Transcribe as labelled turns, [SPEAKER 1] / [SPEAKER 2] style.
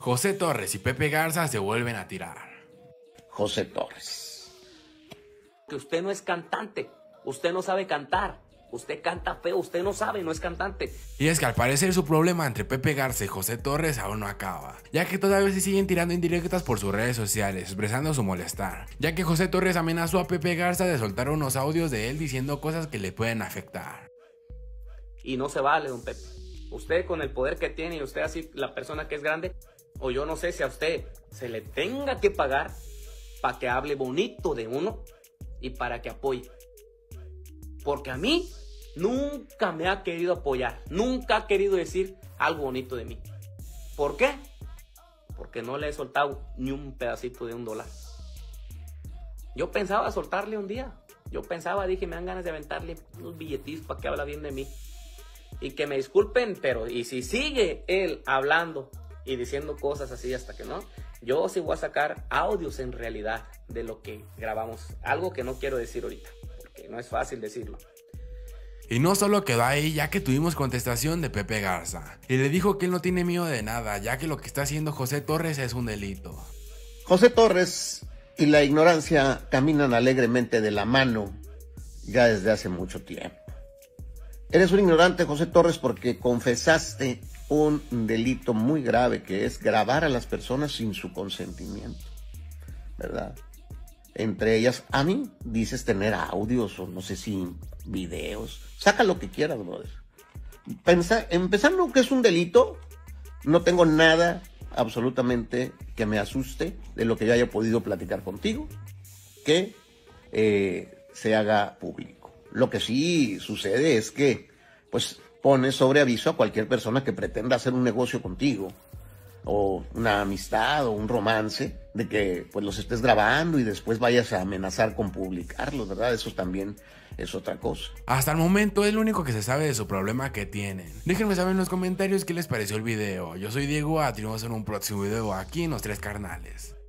[SPEAKER 1] José Torres y Pepe Garza se vuelven a tirar.
[SPEAKER 2] José Torres.
[SPEAKER 3] Que usted no es cantante, usted no sabe cantar, usted canta feo, usted no sabe, no es cantante.
[SPEAKER 1] Y es que al parecer su problema entre Pepe Garza y José Torres aún no acaba, ya que todavía se siguen tirando indirectas por sus redes sociales, expresando su molestar, ya que José Torres amenazó a Pepe Garza de soltar unos audios de él diciendo cosas que le pueden afectar.
[SPEAKER 3] Y no se vale, don Pepe. Usted con el poder que tiene y usted así, la persona que es grande, o yo no sé si a usted se le tenga que pagar para que hable bonito de uno y para que apoye. Porque a mí nunca me ha querido apoyar, nunca ha querido decir algo bonito de mí. ¿Por qué? Porque no le he soltado ni un pedacito de $1. Yo pensaba soltarle un día. Dije, me dan ganas de aventarle unos billetitos para que habla bien de mí. Y que me disculpen, pero y si sigue él hablando y diciendo cosas así hasta que no, yo sí voy a sacar audios en realidad de lo que grabamos. Algo que no quiero decir ahorita, porque no es fácil decirlo.
[SPEAKER 1] Y no solo quedó ahí, ya que tuvimos contestación de Pepe Garza, y le dijo que él no tiene miedo de nada, ya que lo que está haciendo José Torres es un delito.
[SPEAKER 2] José Torres y la ignorancia caminan alegremente de la mano ya desde hace mucho tiempo. Eres un ignorante, José Torres, porque confesaste un delito muy grave, que es grabar a las personas sin su consentimiento, ¿verdad? Entre ellas, a mí dices tener audios o no sé si videos. Saca lo que quieras, brother. Empezando que es un delito, no tengo nada absolutamente que me asuste de lo que yo haya podido platicar contigo, que se haga público. Lo que sí sucede es que, pues, pones sobre aviso a cualquier persona que pretenda hacer un negocio contigo, o una amistad, o un romance, de que, pues, los estés grabando y después vayas a amenazar con publicarlos, ¿verdad? Eso también es otra cosa.
[SPEAKER 1] Hasta el momento es lo único que se sabe de su problema que tienen. Déjenme saber en los comentarios qué les pareció el video. Yo soy Diego Atri, nos vemos en un próximo video aquí en Los Tres Carnales.